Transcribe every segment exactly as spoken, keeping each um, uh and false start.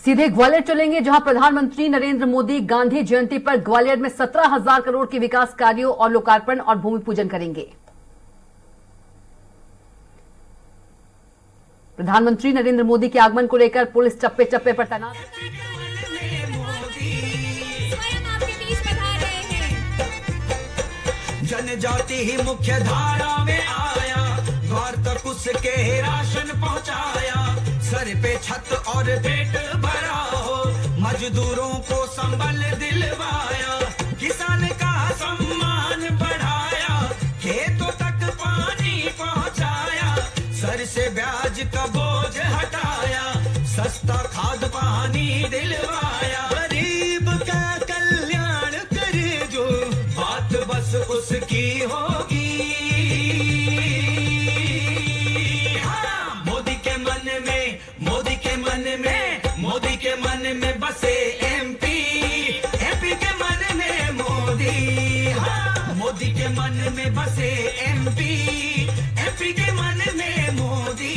सीधे ग्वालियर चलेंगे, जहां प्रधानमंत्री नरेंद्र मोदी गांधी जयंती पर ग्वालियर में सत्रह हजार करोड़ के विकास कार्यों और लोकार्पण और भूमि पूजन करेंगे। प्रधानमंत्री नरेंद्र मोदी के आगमन को लेकर पुलिस चप्पे चप्पे पर तैनात। जनजाति ही मुख्य धारा में आया, द्वार तक उसके राशन पहुंचाया, सर पे छत और पेट भरा हो, मजदूरों को संबल दिलवाया, किसान का सम्मान बढ़ाया, खेतों तक पानी पहुंचाया, सर से ब्याज का बोझ हटाया, सस्ता खाद पानी दिलवाया, गरीब का कल्याण करे जो बात बस उसकी होगी। हाँ, मोदी के मन में, मोदी के मन में, मोदी के मन में बसे एमपी, एमपी के मन में मोदी। हाँ, मोदी के मन में बसे एमपी, एमपी के मन में मोदी।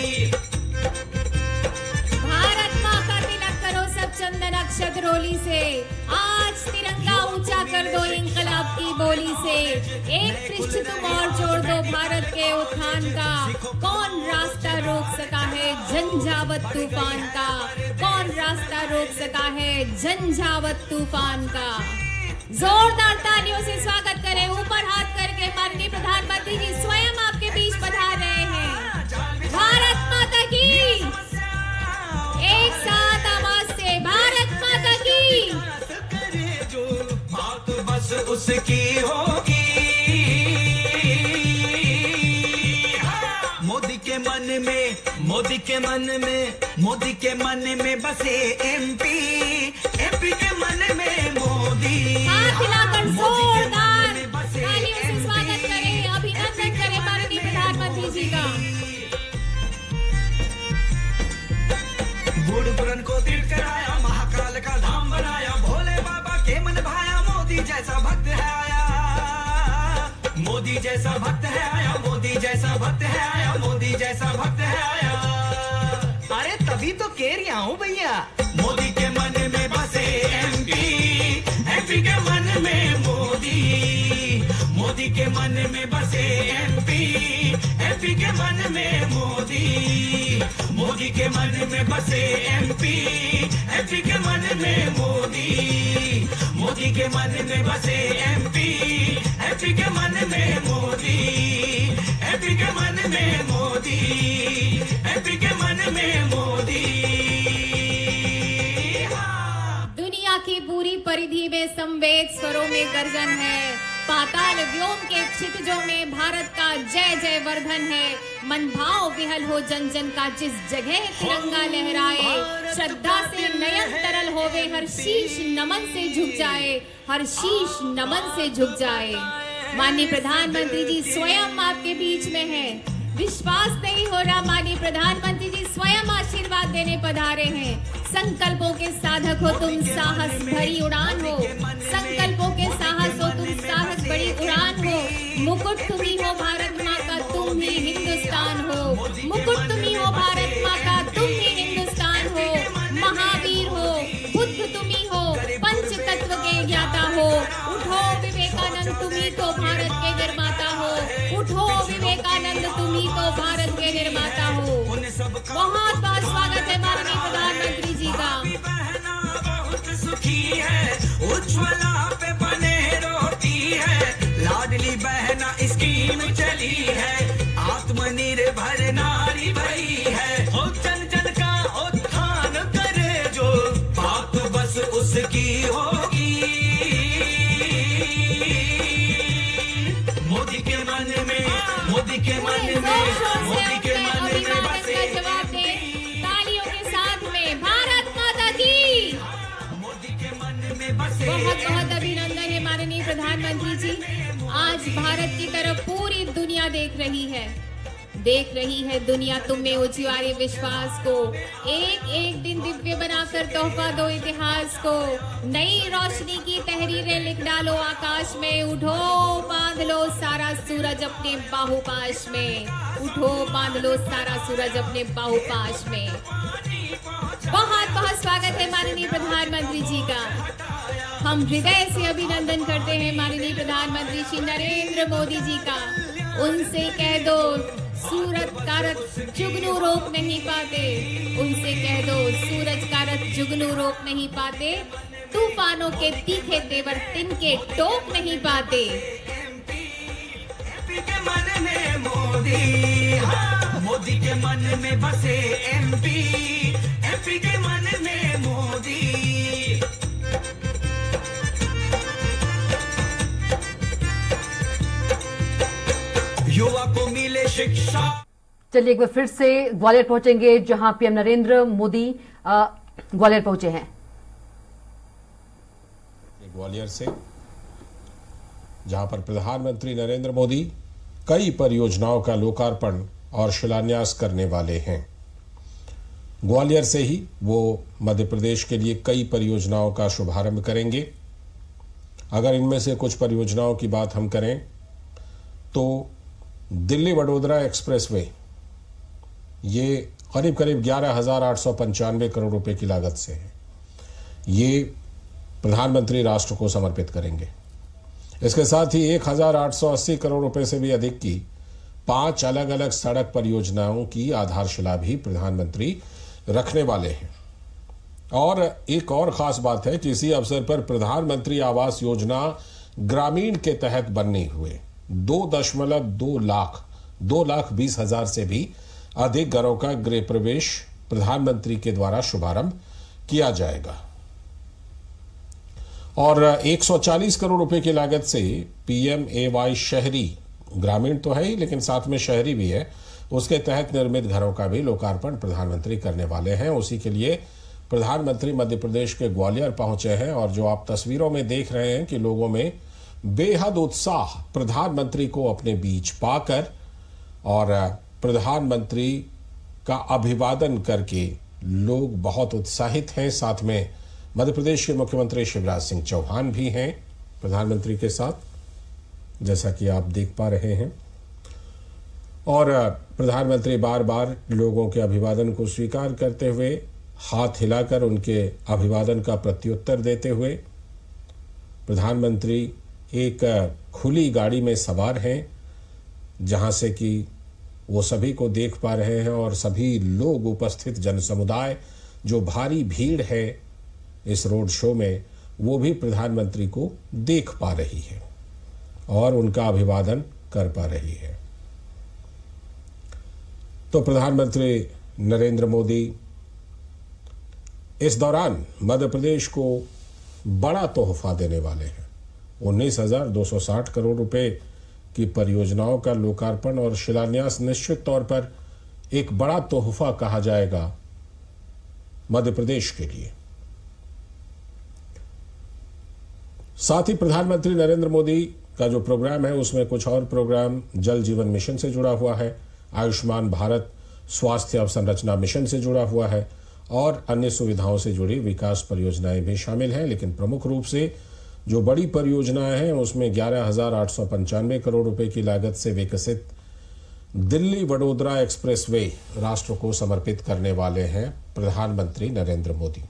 भारत माँ का तिलक करो सब चंदन अक्षत रोली से, आज तिरंगा ऊंचा कर दो इंकलाब की बोली से, एक पृष्ठ तुम और जोड़ दो भारत के उत्थान का, कौन रास्ता रोक सका है झंझावत तूफान का, कौन रास्ता रोक सका है झंझावत तूफान का। जोरदार तालियों से स्वागत करें, ऊपर हाथ करके माननीय प्रधानमंत्री जी स्वयं आपके बीच पधार रहे हैं। भारत माता की, एक साथ आवाज से भारत माता की। जो बात बस उसकी होगी। मोदी के मन में, मोदी के मन में, मोदी के मन में बसे एमपी, एमपी के मन में मोदी। हाथ हिलाकर जोरदार तालियों से स्वागत करें, अभिनंदन करें माननीय प्रधानमंत्री जी का। बूढ़ पुरन को तीर्थ कराया, महाकाल का धाम बनाया, भोले बाबा के मन भाया, मोदी जैसा भक्त है आया, मोदी जैसा भक्त है आया, मोदी जैसा भक्त है आया, मोदी जैसा भक्त है आया। अरे तभी तो कह रहा हूँ भैया, मोदी के मन में बसे एमपी, एमपी के मन में मोदी, मोदी के मन में बसे एमपी, एमपी के मन में मोदी, मोदी के मन में बसे एमपी, एमपी के मन में मोदी, मोदी के मन में बसे एमपी, एमपी के मन में मोदी, एमपी के मन में मोदी, एमपी के मन में मोदी। दुनिया की पूरी परिधि में संवेद स्वरों में गर्जन है, पाताल व्योम के क्षितिजों में भारत का जय जय वर्धन है, मन भाव विहल हो जन जन का, जिस जगह तिरंगा लहराए, श्रद्धा से नयन तरल होवे, हर शीश नमन से झुक जाए, हर शीश नमन से झुक जाए। माननीय प्रधानमंत्री जी स्वयं आपके बीच में हैं, विश्वास नहीं हो रहा, माननीय प्रधानमंत्री जी स्वयं आशीर्वाद देने पधारे हैं। संकल्पों के साधक हो तुम, साहस भरी उड़ान हो, संकल्पों के साहस हो तुम, साहस बड़ी उड़ान हो, मुकुट तुम्ही हो भारत माँ का, तुम ही हिंदुस्तान हो, मुकुट तुम्ही हो भारत माँ का, तुम ही हिंदुस्तान हो, महावीर हो, बुद्ध तुम्ही हो, पंच तत्व के ज्ञाता हो, उठो विवेकानंद तुम्ही तो भारत के निर्माता हो, उठो विवेकानंद तुम्ही तो भारत के निर्माता हो। बहुत बहुत स्वागत है माननीय प्रधानमंत्री जी का। बहुत सुखी है, उज्ज्वला पे बने रोटी है, लाडली बहना स्कीम चली है, आत्मनिर्भर नारी भई है, हो जन जन का उत्थान करे जो बात बस उसकी होगी। मोदी के मन में, मोदी के मन में, मोदी के मन में बसे जवाब दे तालियों के साथ में, भारत माता की। मोदी के मन में बसे। बहुत बहुत अभिनंदन है माननीय प्रधानमंत्री जी, आज भारत की तरफ पूरी दुनिया देख रही है, देख रही है दुनिया तुम में उजियारे विश्वास को, एक एक दिन दिव्य बनाकर तोहफा दो इतिहास को, नई रोशनी की तहरीरें लिख डालो आकाश में, उठो बांध लो सारा सूरज अपने बाहुपाश में, उठो बांध लो सारा सूरज अपने बाहुपाश में। बहुत बहुत स्वागत। हम हृदय से अभिनंदन करते हैं माननीय प्रधानमंत्री श्री नरेंद्र मोदी जी का। उनसे कह दो सूरज का रथ जुगनू रोक नहीं पाते, उनसे कह दो सूरज का रथ जुगनू रोक नहीं पाते, तूफानों के तीखे तेवर तिनके टोक नहीं पाते। एमपी के मन में मोदी, हाँ, मोदी के मन में बसे एमपी, एमपी के मन में मोदी। युवा को मिले शिक्षा। चलिए एक बार फिर से ग्वालियर पहुंचेंगे जहां पीएम नरेंद्र मोदी आ, ग्वालियर पहुंचे हैं। ग्वालियर से जहां पर प्रधानमंत्री नरेंद्र मोदी कई परियोजनाओं का लोकार्पण और शिलान्यास करने वाले हैं। ग्वालियर से ही वो मध्य प्रदेश के लिए कई परियोजनाओं का शुभारंभ करेंगे। अगर इनमें से कुछ परियोजनाओं की बात हम करें तो दिल्ली वडोदरा एक्सप्रेसवे, ये करीब करीब ग्यारह हजार आठ सौ पंचानवे करोड़ रुपए की लागत से है। ये प्रधानमंत्री राष्ट्र को समर्पित करेंगे। इसके साथ ही एक हजार आठ सौ अस्सी करोड़ रुपए से भी अधिक की पांच अलग अलग सड़क परियोजनाओं की आधारशिला भी प्रधानमंत्री रखने वाले हैं। और एक और खास बात है कि इसी अवसर पर प्रधानमंत्री आवास योजना ग्रामीण के तहत बनने हुए दो दशमलव दो लाख दो लाख बीस हजार से भी अधिक घरों का गृह प्रवेश प्रधानमंत्री के द्वारा शुभारंभ किया जाएगा। और एक सौ चालीस करोड़ रुपए की लागत से पीएमएवाई शहरी, ग्रामीण तो है ही लेकिन साथ में शहरी भी है, उसके तहत निर्मित घरों का भी लोकार्पण प्रधानमंत्री करने वाले हैं। उसी के लिए प्रधानमंत्री मध्य प्रदेश के ग्वालियर पहुंचे हैं और जो आप तस्वीरों में देख रहे हैं कि लोगों में बेहद उत्साह प्रधानमंत्री को अपने बीच पाकर और प्रधानमंत्री का अभिवादन करके लोग बहुत उत्साहित हैं। साथ में मध्य प्रदेश के मुख्यमंत्री शिवराज सिंह चौहान भी हैं प्रधानमंत्री के साथ, जैसा कि आप देख पा रहे हैं। और प्रधानमंत्री बार बार लोगों के अभिवादन को स्वीकार करते हुए, हाथ हिलाकर उनके अभिवादन का प्रत्युत्तर देते हुए, प्रधानमंत्री एक खुली गाड़ी में सवार हैं जहां से कि वो सभी को देख पा रहे हैं और सभी लोग, उपस्थित जनसमुदाय, जो भारी भीड़ है इस रोड शो में, वो भी प्रधानमंत्री को देख पा रही है और उनका अभिवादन कर पा रही है। तो प्रधानमंत्री नरेंद्र मोदी इस दौरान मध्य प्रदेश को बड़ा तोहफा देने वाले हैं। उन्नीस हजार दो सौ साठ करोड़ रुपए की परियोजनाओं का लोकार्पण और शिलान्यास निश्चित तौर पर एक बड़ा तोहफा कहा जाएगा मध्य प्रदेश के लिए। साथ ही प्रधानमंत्री नरेंद्र मोदी का जो प्रोग्राम है उसमें कुछ और प्रोग्राम जल जीवन मिशन से जुड़ा हुआ है, आयुष्मान भारत स्वास्थ्य अवसंरचना मिशन से जुड़ा हुआ है और अन्य सुविधाओं से जुड़ी विकास परियोजनाएं भी शामिल हैं। लेकिन प्रमुख रूप से जो बड़ी परियोजनाएं हैं उसमें ग्यारह हजार आठ सौ पंचानवे करोड़ रुपए की लागत से विकसित दिल्ली वडोदरा एक्सप्रेसवे राष्ट्र को समर्पित करने वाले हैं प्रधानमंत्री नरेंद्र मोदी।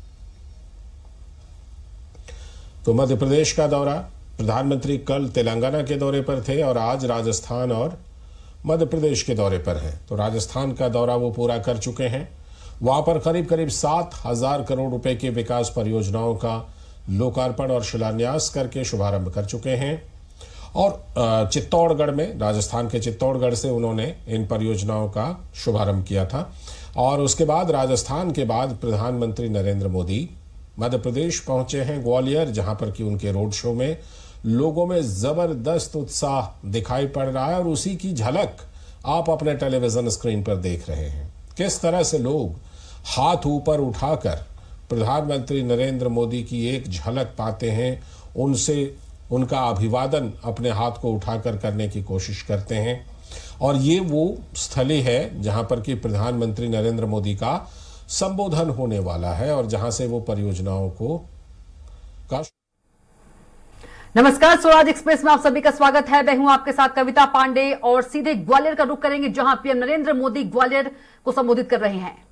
तो मध्य प्रदेश का दौरा, प्रधानमंत्री कल तेलंगाना के दौरे पर थे और आज राजस्थान और मध्य प्रदेश के दौरे पर हैं। तो राजस्थान का दौरा वो पूरा कर चुके हैं। वहां पर करीब करीब सात हजार करोड़ रुपए की विकास परियोजनाओं का लोकार्पण और शिलान्यास करके शुभारंभ कर चुके हैं। और चित्तौड़गढ़ में, राजस्थान के चित्तौड़गढ़ से उन्होंने इन परियोजनाओं का शुभारंभ किया था। और उसके बाद राजस्थान के बाद प्रधानमंत्री नरेंद्र मोदी मध्य प्रदेश पहुंचे हैं ग्वालियर, जहां पर कि उनके रोड शो में लोगों में जबरदस्त उत्साह दिखाई पड़ रहा है और उसी की झलक आप अपने टेलीविजन स्क्रीन पर देख रहे हैं। किस तरह से लोग हाथ ऊपर उठाकर प्रधानमंत्री नरेंद्र मोदी की एक झलक पाते हैं, उनसे उनका अभिवादन अपने हाथ को उठाकर करने की कोशिश करते हैं। और ये वो स्थली है जहां पर कि प्रधानमंत्री नरेंद्र मोदी का संबोधन होने वाला है और जहां से वो परियोजनाओं को का नमस्कार, स्वराज एक्सप्रेस में आप सभी का स्वागत है। मैं हूं आपके साथ कविता पांडे और सीधे ग्वालियर का रुख करेंगे जहां पीएम नरेंद्र मोदी ग्वालियर को संबोधित कर रहे हैं।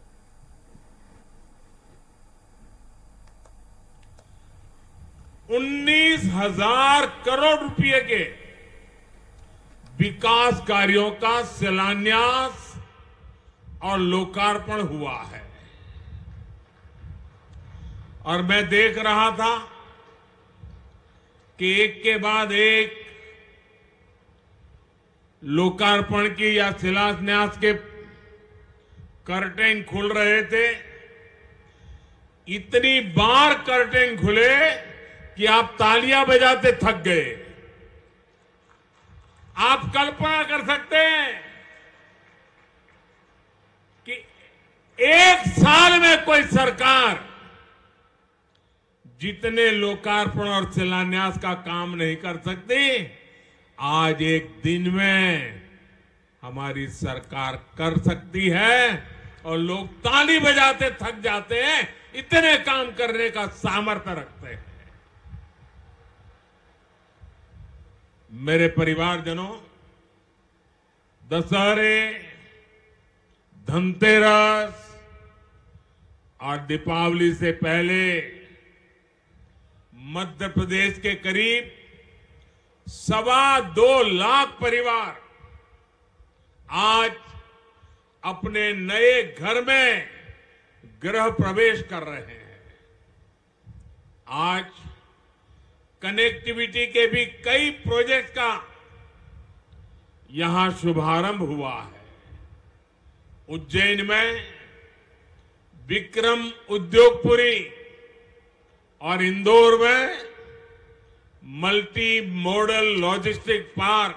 उन्नीस हजार करोड़ रुपए के विकास कार्यों का शिलान्यास और लोकार्पण हुआ है। और मैं देख रहा था कि एक के बाद एक लोकार्पण की या शिलान्यास के कर्टेन खुल रहे थे। इतनी बार कर्टेन खुले कि आप तालियां बजाते थक गए। आप कल्पना कर सकते हैं कि एक साल में कोई सरकार जितने लोकार्पण और शिलान्यास का काम नहीं कर सकती, आज एक दिन में हमारी सरकार कर सकती है। और लोग ताली बजाते थक जाते हैं, इतने काम करने का सामर्थ्य रखते हैं। मेरे परिवारजनों, दशहरे, धनतेरस और दीपावली से पहले मध्य प्रदेश के करीब सवा दो लाख परिवार आज अपने नए घर में गृह प्रवेश कर रहे हैं। आज कनेक्टिविटी के भी कई प्रोजेक्ट का यहां शुभारंभ हुआ है। उज्जैन में विक्रम उद्योगपुरी और इंदौर में multi modal logistic park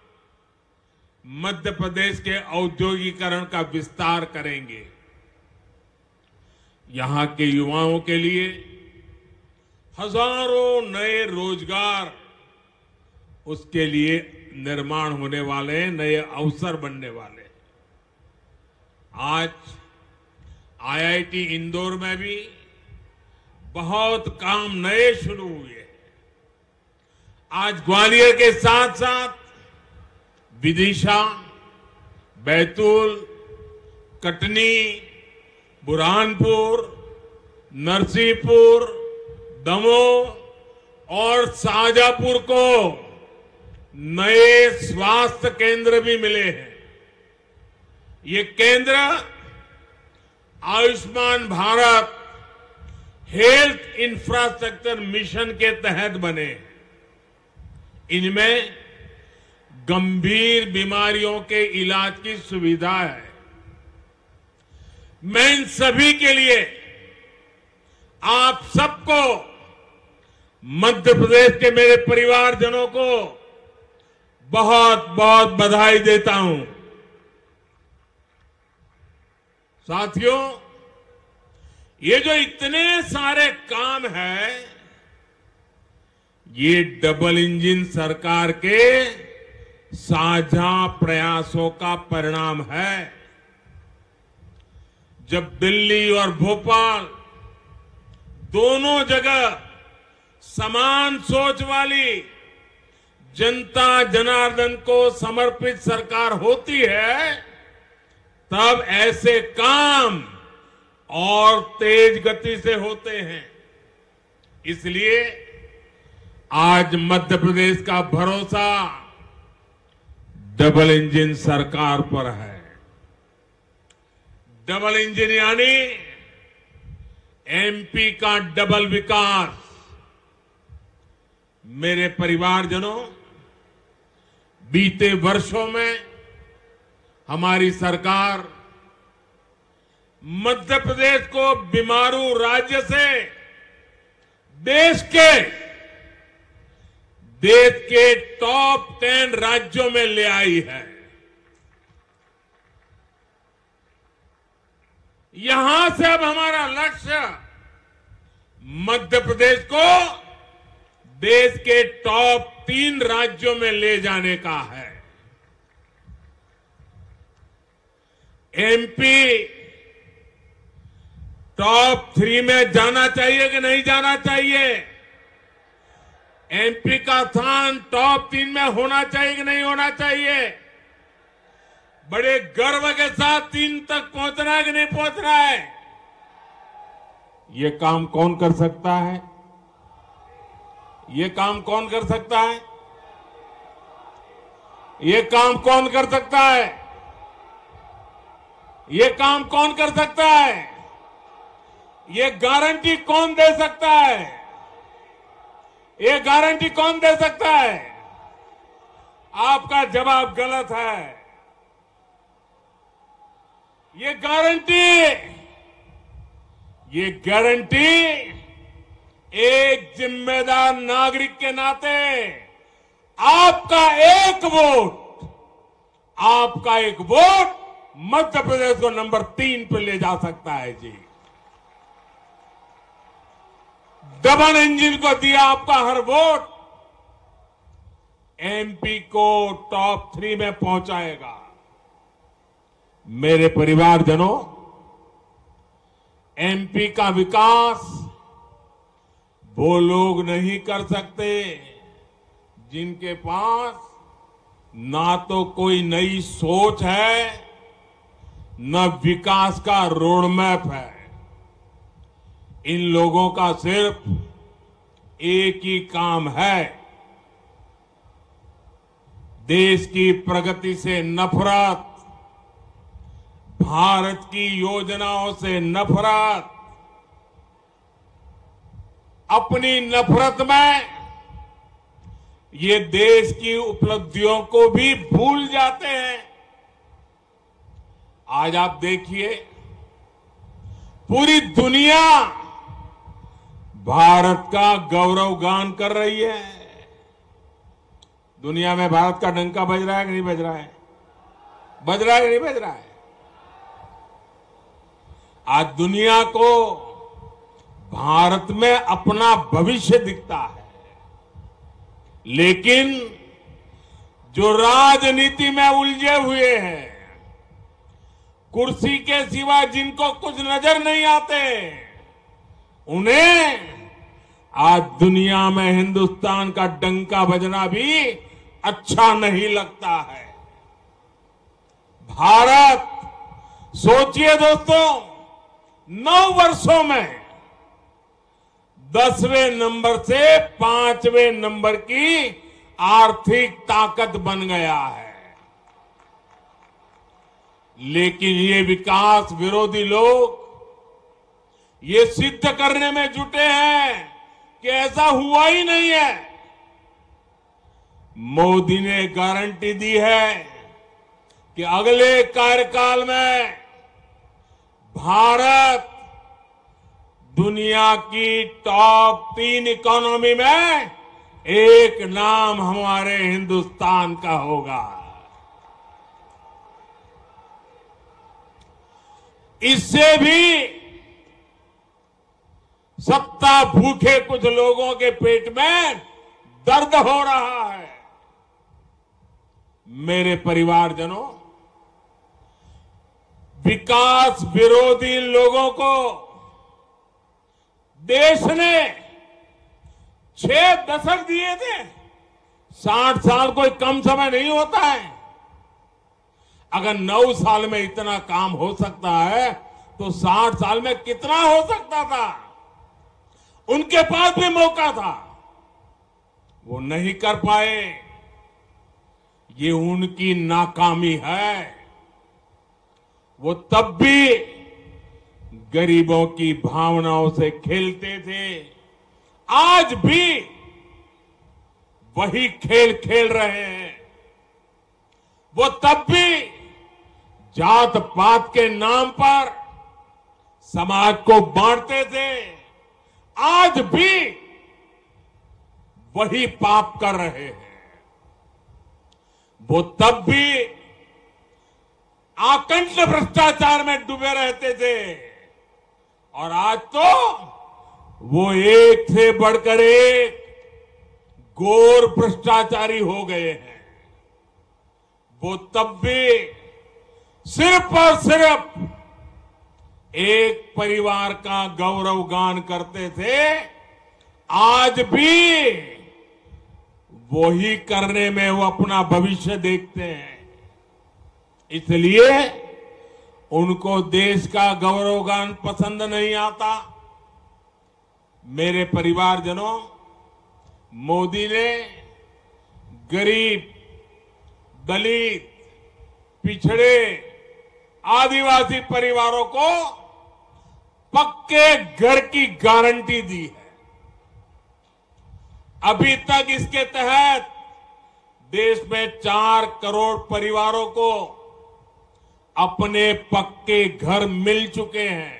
Madhya Pradesh के औद्योगिकरण का विस्तार करेंगे। यहां के युवाओं के लिए हजारों नए रोजगार, उसके लिए निर्माण होने वाले हैं, नए अवसर बनने वाले। आज आई आई टी इंदौर में भी बहुत काम नए शुरू हुए हैं। आज ग्वालियर के साथ साथ विदिशा, बैतूल, कटनी, बुरहानपुर, नरसिंहपुर, दमोह और शाहजहांपुर को नए स्वास्थ्य केंद्र भी मिले हैं। ये केंद्र Ayushman Bharat health infrastructure mission के तहत बने। इनमें गंभीर बीमारियों के इलाज की सुविधा है। मैं इन सभी के लिए आप सबको, मध्य प्रदेश के मेरे परिवारजनों को बहुत बहुत बधाई देता हूं। साथियों, ये जो इतने सारे काम हैं, ये डबल इंजन सरकार के साझा प्रयासों का परिणाम है। जब दिल्ली और भोपाल दोनों जगह समान सोच वाली जनता जनार्दन को समर्पित सरकार होती है, तब ऐसे काम और तेज गति से होते हैं। इसलिए आज मध्य प्रदेश का भरोसा डबल इंजन सरकार पर है। डबल इंजन यानी एमपी का डबल विकास। मेरे परिवारजनों, बीते वर्षों में हमारी सरकार मध्य प्रदेश को बीमारू राज्य से देश के देश के टॉप टेन राज्यों में ले आई है। यहां से अब हमारा लक्ष्य मध्य प्रदेश को देश के टॉप तीन राज्यों में ले जाने का है। एमपी टॉप थ्री में जाना चाहिए कि नहीं जाना चाहिए? एमपी का स्थान टॉप तीन में होना चाहिए कि नहीं होना चाहिए? बड़े गर्व के साथ तीन तक पहुंचना है कि नहीं पहुंचना है? ये काम कौन कर सकता है? ये काम कौन कर सकता है? ये काम कौन कर सकता है? ये काम कौन कर सकता है? ये गारंटी कौन दे सकता है? ये गारंटी कौन दे सकता है? आपका जवाब गलत है। ये गारंटी ये गारंटी एक जिम्मेदार नागरिक के नाते आपका एक वोट आपका एक वोट मध्य प्रदेश को नंबर तीन पे ले जा सकता है जी। डबल इंजन को दिया आपका हर वोट एमपी को टॉप थ्री में पहुंचाएगा। मेरे परिवारजनों, एमपी का विकास वो लोग नहीं कर सकते जिनके पास ना तो कोई नई सोच है, न विकास का रोड मैप है। इन लोगों का सिर्फ एक ही काम है, देश की प्रगति से नफरत, भारत की योजनाओं से नफरत। अपनी नफरत में ये देश की उपलब्धियों को भी भूल जाते हैं। आज आप देखिए, पूरी दुनिया भारत का गौरवगान कर रही है। दुनिया में भारत का डंका बज रहा है कि नहीं बज रहा है? बज रहा है कि नहीं बज रहा है? आज दुनिया को भारत में अपना भविष्य दिखता है, लेकिन जो राजनीति में उलझे हुए हैं, कुर्सी के सिवा जिनको कुछ नजर नहीं आते, उन्हें आज दुनिया में हिंदुस्तान का डंका बजना भी अच्छा नहीं लगता है। भारत, सोचिए दोस्तों, नौ वर्षों में दसवें नंबर से पांचवें नंबर की आर्थिक ताकत बन गया है। लेकिन ये विकास विरोधी लोग ये सिद्ध करने में जुटे हैं कि ऐसा हुआ ही नहीं है। मोदी ने गारंटी दी है कि अगले कार्यकाल में भारत दुनिया की टॉप तीन इकोनॉमी में एक नाम हमारे हिंदुस्तान का होगा। इससे भी सत्ता भूखे कुछ लोगों के पेट में दर्द हो रहा है। मेरे परिवारजनों, विकास विरोधी लोगों को देश ने छह दशक दिए थे। साठ साल कोई कम समय नहीं होता है। अगर नौ साल में इतना काम हो सकता है तो साठ साल में कितना हो सकता था? उनके पास भी मौका था, वो नहीं कर पाए। ये उनकी नाकामी है। वो तब भी गरीबों की भावनाओं से खेलते थे, आज भी वही खेल खेल रहे हैं। वो तब भी जात पात के नाम पर समाज को बांटते थे, आज भी वही पाप कर रहे हैं। वो तब भी आकंठ भ्रष्टाचार में डूबे रहते थे, और आज तो वो एक से बढ़कर एक घोर भ्रष्टाचारी हो गए हैं। वो तब भी सिर्फ और सिर्फ एक परिवार का गौरवगान करते थे, आज भी वही करने में वो अपना भविष्य देखते हैं। इसलिए उनको देश का गौरवगान पसंद नहीं आता। मेरे परिवारजनों, मोदी ने गरीब, दलित, पिछड़े, आदिवासी परिवारों को पक्के घर की गारंटी दी है। अभी तक इसके तहत देश में चार करोड़ परिवारों को अपने पक्के घर मिल चुके हैं।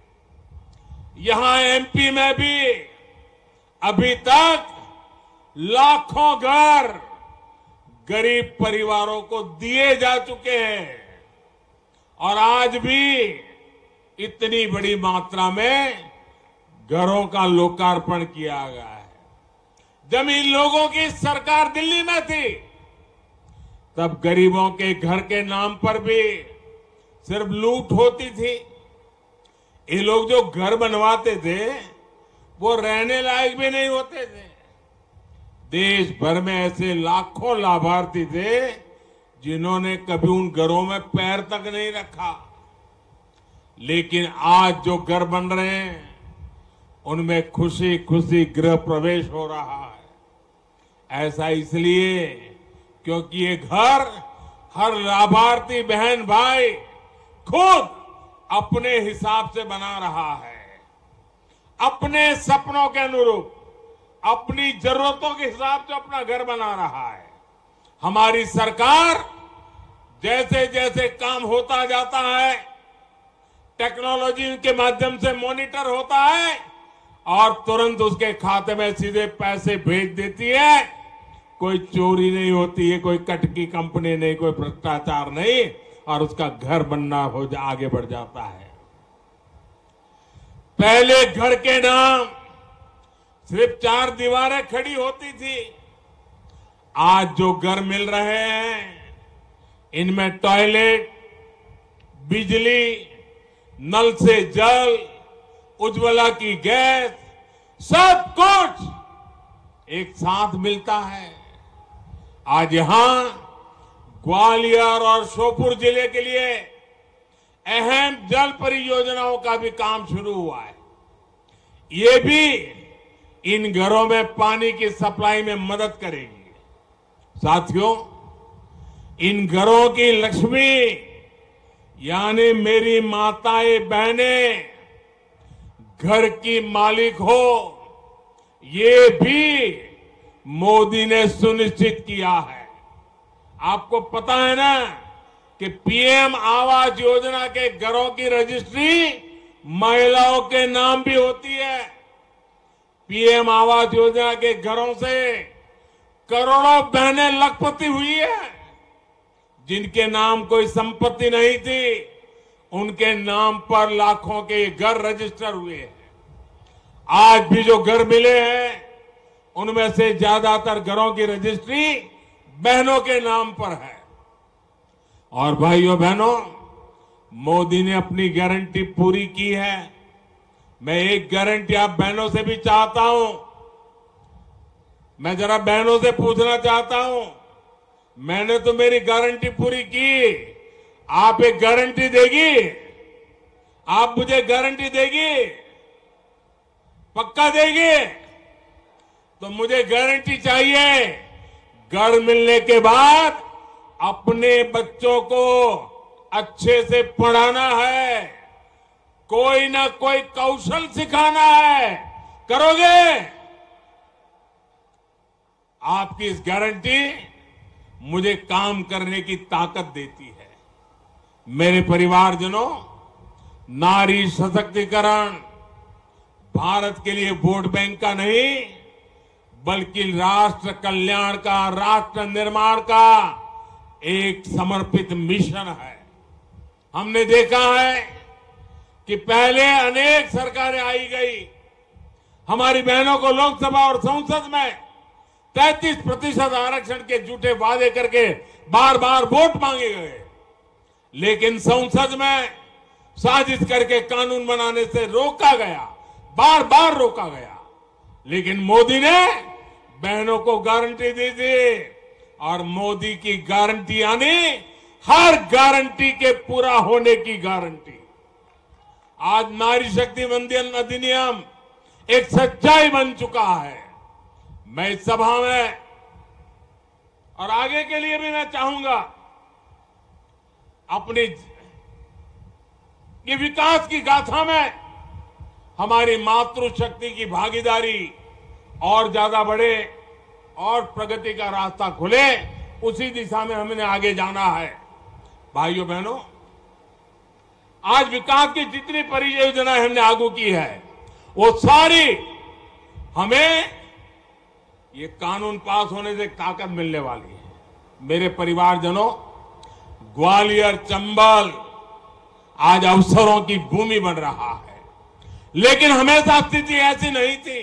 यहां एमपी में भी अभी तक लाखों घर गरीब परिवारों को दिए जा चुके हैं और आज भी इतनी बड़ी मात्रा में घरों का लोकार्पण किया गया है। जब इन लोगों की सरकार दिल्ली में थी तब गरीबों के घर के नाम पर भी सिर्फ लूट होती थी। ये लोग जो घर बनवाते थे वो रहने लायक भी नहीं होते थे। देश भर में ऐसे लाखों लाभार्थी थे जिन्होंने कभी उन घरों में पैर तक नहीं रखा। लेकिन आज जो घर बन रहे हैं उनमें खुशी खुशी गृह प्रवेश हो रहा है। ऐसा इसलिए क्योंकि ये घर हर लाभार्थी बहन भाई खुद अपने हिसाब से बना रहा है, अपने सपनों के अनुरूप, अपनी जरूरतों के हिसाब से अपना घर बना रहा है। हमारी सरकार जैसे जैसे काम होता जाता है, टेक्नोलॉजी के माध्यम से मॉनिटर होता है और तुरंत उसके खाते में सीधे पैसे भेज देती है। कोई चोरी नहीं होती है, कोई कटकी कंपनी नहीं, कोई भ्रष्टाचार नहीं और उसका घर बनना हो जा, आगे बढ़ जाता है। पहले घर के नाम सिर्फ चार दीवारें खड़ी होती थी। आज जो घर मिल रहे हैं इनमें टॉयलेट, बिजली, नल से जल, उज्ज्वला की गैस, सब कुछ एक साथ मिलता है। आज यहां ग्वालियर और श्योपुर जिले के लिए अहम जल परियोजनाओं का भी काम शुरू हुआ है। ये भी इन घरों में पानी की सप्लाई में मदद करेगी। साथियों, इन घरों की लक्ष्मी यानी मेरी माताएं बहनें घर की मालिक हो, ये भी मोदी ने सुनिश्चित किया है। आपको पता है ना कि पीएम आवास योजना के घरों की रजिस्ट्री महिलाओं के नाम भी होती है। पीएम आवास योजना के घरों से करोड़ों बहनें लखपति हुई है। जिनके नाम कोई संपत्ति नहीं थी उनके नाम पर लाखों के घर रजिस्टर हुए हैं। आज भी जो घर मिले हैं उनमें से ज्यादातर घरों की रजिस्ट्री बहनों के नाम पर है। और भाइयों बहनों, मोदी ने अपनी गारंटी पूरी की है। मैं एक गारंटी आप बहनों से भी चाहता हूं। मैं जरा बहनों से पूछना चाहता हूं, मैंने तो मेरी गारंटी पूरी की, आप एक गारंटी देगी? आप मुझे गारंटी देगी? पक्का देगी? तो मुझे गारंटी चाहिए घर मिलने के बाद अपने बच्चों को अच्छे से पढ़ाना है, कोई ना कोई कौशल सिखाना है। करोगे? आपकी इस गारंटी मुझे काम करने की ताकत देती है। मेरे परिवारजनों, नारी सशक्तिकरण भारत के लिए वोट बैंक का नहीं बल्कि राष्ट्र कल्याण का, राष्ट्र निर्माण का एक समर्पित मिशन है। हमने देखा है कि पहले अनेक सरकारें आई गई, हमारी बहनों को लोकसभा और संसद में तैंतीस प्रतिशत आरक्षण के झूठे वादे करके बार बार वोट मांगे गए, लेकिन संसद में साजिश करके कानून बनाने से रोका गया, बार बार रोका गया। लेकिन मोदी ने बहनों को गारंटी दी थी और मोदी की गारंटी यानी हर गारंटी के पूरा होने की गारंटी। आज नारी शक्ति वंदन अधिनियम एक सच्चाई बन चुका है। मैं इस सभा में और आगे के लिए भी मैं चाहूंगा अपनी ये विकास की गाथा में हमारी मातृशक्ति की भागीदारी और ज्यादा बढ़े और प्रगति का रास्ता खुले, उसी दिशा में हमने आगे जाना है। भाइयों बहनों, आज विकास की जितनी परियोजनाएं हमने आगू की है वो सारी हमें ये कानून पास होने से ताकत मिलने वाली है। मेरे परिवारजनों, ग्वालियर चंबल आज अवसरों की भूमि बन रहा है, लेकिन हमेशा स्थिति ऐसी नहीं थी।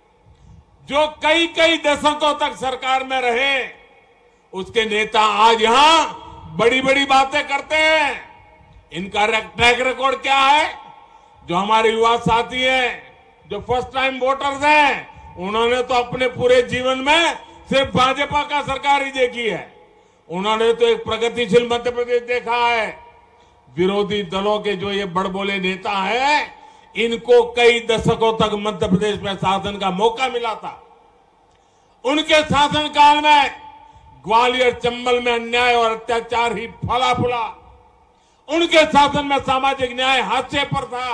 जो कई कई दशकों तक सरकार में रहे उसके नेता आज यहां बड़ी बड़ी बातें करते हैं। इनका ट्रैक रिकॉर्ड क्या है? जो हमारे युवा साथी हैं, जो फर्स्ट टाइम वोटर्स हैं, उन्होंने तो अपने पूरे जीवन में सिर्फ भाजपा का सरकार ही देखी है। उन्होंने तो एक प्रगतिशील मध्य प्रदेश देखा है। विरोधी दलों के जो ये बड़बोले नेता हैं, इनको कई दशकों तक मध्य प्रदेश में शासन का मौका मिला था। उनके शासनकाल में ग्वालियर चंबल में अन्याय और अत्याचार ही फला फूला। उनके शासन में सामाजिक न्याय हाशिए पर था।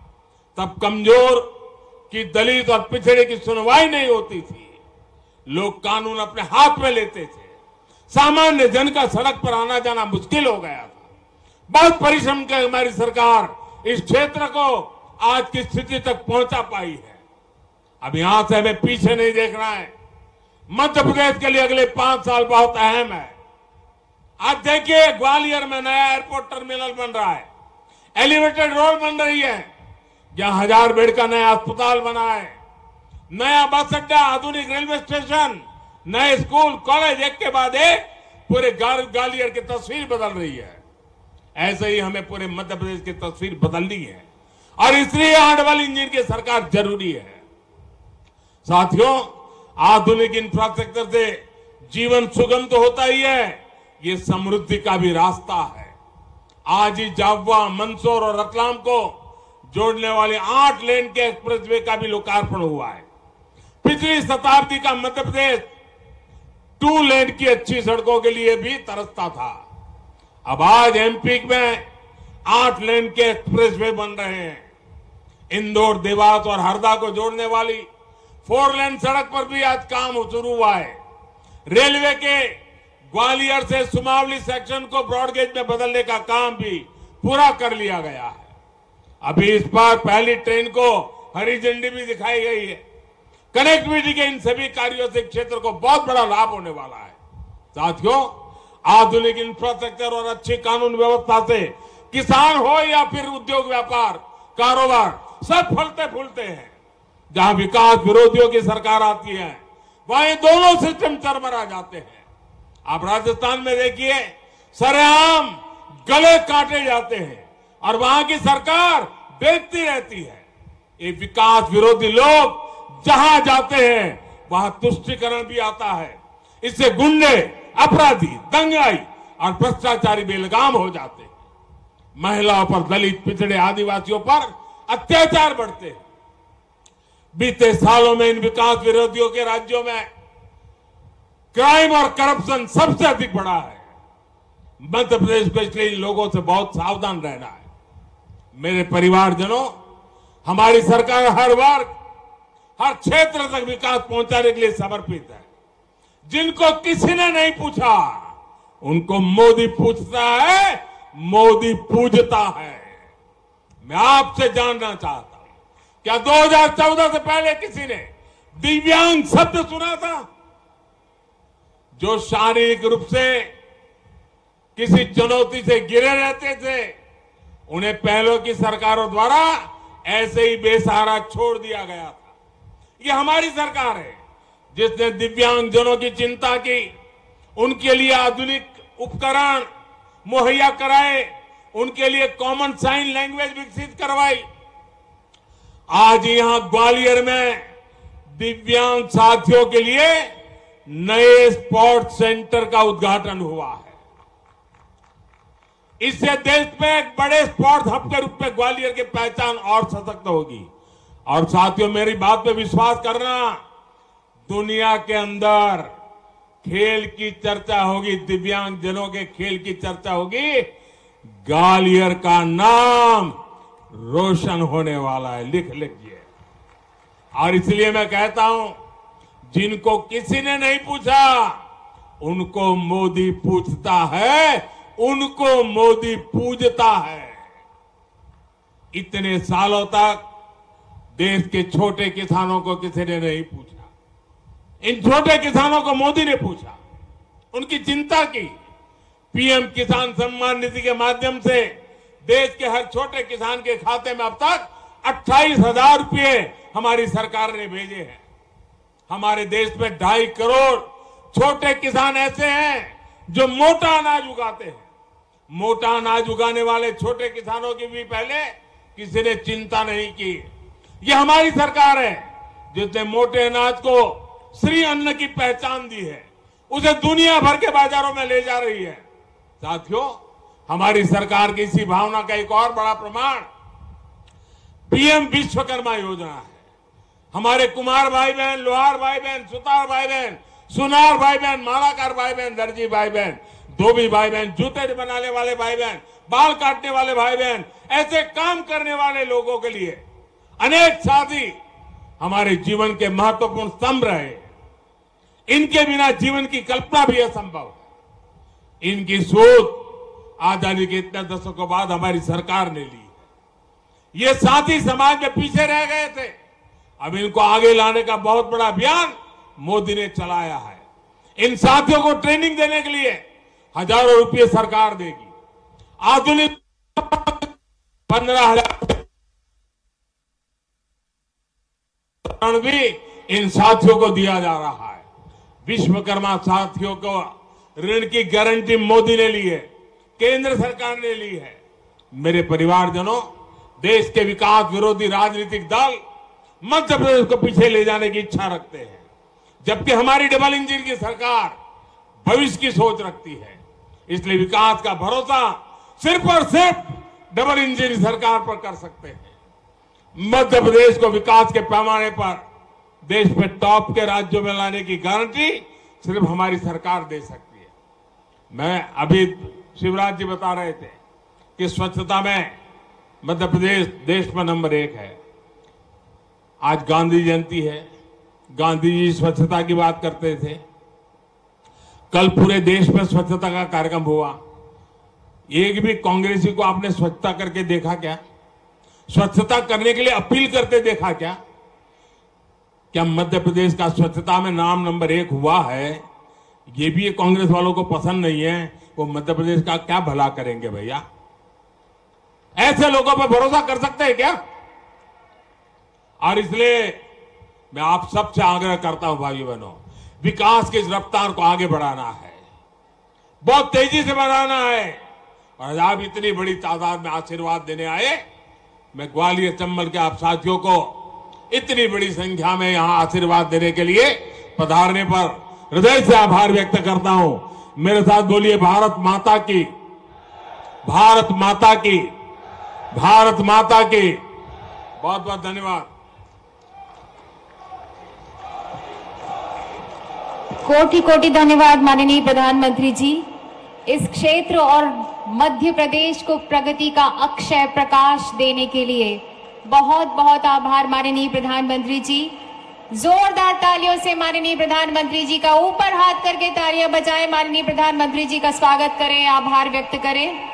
तब कमजोर की, दलित और पिछड़े की सुनवाई नहीं होती थी। लोग कानून अपने हाथ में लेते थे। सामान्य जन का सड़क पर आना जाना मुश्किल हो गया था। बहुत परिश्रम कर हमारी सरकार इस क्षेत्र को आज की स्थिति तक पहुंचा पाई है। अब यहां से हमें पीछे नहीं देखना है। मध्य प्रदेश के लिए अगले पांच साल बहुत अहम है। आज देखिए, ग्वालियर में नया एयरपोर्ट टर्मिनल बन रहा है, एलिवेटेड रोड बन रही है, जहां हजार बेड का नया अस्पताल बना है, नया बस अड्डा, आधुनिक रेलवे स्टेशन, नए स्कूल कॉलेज, एक के बाद एक पूरे ग्वालियर की तस्वीर बदल रही है। ऐसे ही हमें पूरे मध्य प्रदेश की तस्वीर बदलनी है और इसलिए डबल इंजन की सरकार जरूरी है। साथियों, आधुनिक इंफ्रास्ट्रक्चर से जीवन सुगम तो होता ही है, ये समृद्धि का भी रास्ता है। आज ही जाबवा, मंदसौर और रतलाम को जोड़ने वाले आठ लेन के एक्सप्रेसवे का भी लोकार्पण हुआ है। पिछली शताब्दी का मध्य प्रदेश टू लेन की अच्छी सड़कों के लिए भी तरसता था। अब आज एमपी में आठ लेन के एक्सप्रेसवे बन रहे हैं। इंदौर, देवास और हरदा को जोड़ने वाली फोर लेन सड़क पर भी आज काम शुरू हुआ है। रेलवे के ग्वालियर से सुमावली सेक्शन को ब्रॉडगेज में बदलने का काम भी पूरा कर लिया गया है। अभी इस बार पहली ट्रेन को हरी झंडी भी दिखाई गई है। कनेक्टिविटी के इन सभी कार्यों से क्षेत्र को बहुत बड़ा लाभ होने वाला है। साथियों, आधुनिक इंफ्रास्ट्रक्चर और अच्छी कानून व्यवस्था से किसान हो या फिर उद्योग व्यापार कारोबार सब फलते फूलते हैं। जहां विकास विरोधियों की सरकार आती है वहां ये दोनों सिस्टम चरमरा जाते हैं। आप राजस्थान में देखिए, सरेआम गले काटे जाते हैं और वहां की सरकार देखती रहती है। ये विकास विरोधी लोग जहां जाते हैं वहां तुष्टीकरण भी आता है। इससे गुंडे, अपराधी, दंगाई और भ्रष्टाचारी बेलगाम हो जाते हैं। महिलाओं पर, दलित, पिछड़े, आदिवासियों पर अत्याचार बढ़ते हैं। बीते सालों में इन विकास विरोधियों के राज्यों में क्राइम और करप्शन सबसे अधिक बढ़ा है। मध्य प्रदेश को इसलिए इन लोगों से बहुत सावधान रहना है। मेरे परिवारजनों, हमारी सरकार हर वर्ग, हर क्षेत्र तक विकास पहुंचाने के लिए समर्पित है। जिनको किसी ने नहीं पूछा उनको मोदी पूछता है, मोदी पूजता है। मैं आपसे जानना चाहता हूं, क्या दो हज़ार चौदह से पहले किसी ने दिव्यांग शब्द सुना था? जो शारीरिक रूप से किसी चुनौती से गिरे रहते थे, उन्हें पहलों की सरकारों द्वारा ऐसे ही बेसहारा छोड़ दिया गया था। ये हमारी सरकार है जिसने दिव्यांगजनों की चिंता की, उनके लिए आधुनिक उपकरण मुहैया कराए, उनके लिए कॉमन साइन लैंग्वेज विकसित करवाई। आज यहां ग्वालियर में दिव्यांग साथियों के लिए नए स्पोर्ट्स सेंटर का उद्घाटन हुआ है। इससे देश में एक बड़े स्पोर्ट्स हब के रूप में ग्वालियर की पहचान और सशक्त होगी। और साथियों, मेरी बात पे विश्वास करना, दुनिया के अंदर खेल की चर्चा होगी, दिव्यांग जनों के खेल की चर्चा होगी, ग्वालियर का नाम रोशन होने वाला है। लिख लीजिए। और इसलिए मैं कहता हूं, जिनको किसी ने नहीं पूछा उनको मोदी पूछता है, उनको मोदी पूजता है। इतने सालों तक देश के छोटे किसानों को किसी ने नहीं पूछा। इन छोटे किसानों को मोदी ने पूछा, उनकी चिंता की। पीएम किसान सम्मान निधि के माध्यम से देश के हर छोटे किसान के खाते में अब तक अट्ठाईस हजार रुपये हमारी सरकार ने भेजे हैं। हमारे देश में ढाई करोड़ छोटे किसान ऐसे हैं जो मोटा अनाज उगाते हैं। मोटा अनाज उगाने वाले छोटे किसानों की भी पहले किसी ने चिंता नहीं की। ये हमारी सरकार है जिसने मोटे अनाज को श्री अन्न की पहचान दी है, उसे दुनिया भर के बाजारों में ले जा रही है। साथियों, हमारी सरकार की इसी भावना का एक और बड़ा प्रमाण पीएम विश्वकर्मा योजना है। हमारे कुम्हार भाई बहन, लोहार भाई बहन, सुतार भाई बहन, सुनार भाई बहन, मालाकार भाई बहन, दर्जी भाई बहन, धोबी भाई बहन, जूते बनाने वाले भाई बहन, बाल काटने वाले भाई बहन, ऐसे काम करने वाले लोगों के लिए अनेक साथी हमारे जीवन के महत्वपूर्ण स्तंभ रहे। इनके बिना जीवन की कल्पना भी असंभव है। इनकी सोच आजादी के इतने दशकों बाद हमारी सरकार ने ली है। ये साथी समाज में पीछे रह गए थे, अब इनको आगे लाने का बहुत बड़ा अभियान मोदी ने चलाया है। इन साथियों को ट्रेनिंग देने के लिए हजारों रुपये सरकार देगी। आधुनिक पंद्रह हजार भी इन साथियों को दिया जा रहा है। विश्वकर्मा साथियों को ऋण की गारंटी मोदी ने ली है, केंद्र सरकार ने ली है। मेरे परिवारजनों, देश के विकास विरोधी राजनीतिक दल मध्य प्रदेश को पीछे ले जाने की इच्छा रखते हैं, जबकि हमारी डबल इंजन की सरकार भविष्य की सोच रखती है। इसलिए विकास का भरोसा सिर्फ और सिर्फ डबल इंजन सरकार पर कर सकते हैं। मध्य प्रदेश को विकास के पैमाने पर देश में टॉप के राज्यों में लाने की गारंटी सिर्फ हमारी सरकार दे सकती है। मैं अभी शिवराज जी बता रहे थे कि स्वच्छता में मध्य प्रदेश देश में नंबर एक है। आज गांधी जयंती है, गांधी जी स्वच्छता की बात करते थे। कल पूरे देश में स्वच्छता का कार्यक्रम हुआ। एक भी कांग्रेसी को आपने स्वच्छता करके देखा क्या? स्वच्छता करने के लिए अपील करते देखा क्या? क्या मध्य प्रदेश का स्वच्छता में नाम नंबर एक हुआ है? ये भी कांग्रेस वालों को पसंद नहीं है। वो मध्य प्रदेश का क्या भला करेंगे भैया? ऐसे लोगों पर भरोसा कर सकते हैं क्या? और इसलिए मैं आप सबसे आग्रह करता हूं भाइयों बहनों, विकास की इस रफ्तार को आगे बढ़ाना है, बहुत तेजी से बढ़ाना है। और आप इतनी बड़ी तादाद में आशीर्वाद देने आए, मैं ग्वालियर चंबल के आप साथियों को इतनी बड़ी संख्या में यहां आशीर्वाद देने के लिए पधारने पर हृदय से आभार व्यक्त करता हूं। मेरे साथ बोलिए, भारत माता की, भारत माता की, भारत माता की। बहुत बहुत धन्यवाद। कोटि कोटि धन्यवाद माननीय प्रधानमंत्री जी। इस क्षेत्र और मध्य प्रदेश को प्रगति का अक्षय प्रकाश देने के लिए बहुत बहुत आभार माननीय प्रधानमंत्री जी। जोरदार तालियों से माननीय प्रधानमंत्री जी का ऊपर हाथ करके तालियां बजाएं, माननीय प्रधानमंत्री जी का स्वागत करें, आभार व्यक्त करें।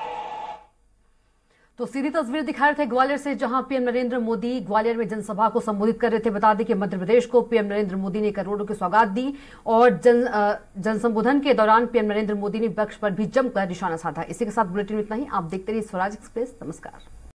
तो सीधी तस्वीर दिखा रहे थे ग्वालियर से, जहां पीएम नरेंद्र मोदी ग्वालियर में जनसभा को संबोधित कर रहे थे। बता दें कि मध्य प्रदेश को पीएम नरेंद्र मोदी ने करोड़ों की सौगात दी और जन जन संबोधन के दौरान पीएम नरेंद्र मोदी ने विपक्ष पर भी जमकर निशाना साधा। इसी के साथ बुलेटिन में इतना ही। आप देखते रहिए स्वराज एक्सप्रेस। नमस्कार।